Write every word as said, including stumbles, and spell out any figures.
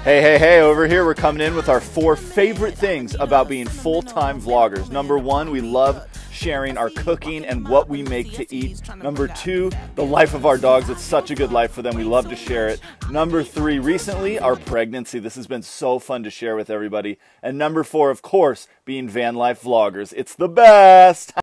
Hey, hey, hey, over here we're coming in with our four favorite things about being full-time vloggers. Number one, we love sharing our cooking and what we make to eat. Number two, the life of our dogs. It's such a good life for them. We love to share it. Number three, recently, our pregnancy. This has been so fun to share with everybody. And number four, of course, being van life vloggers. It's the best.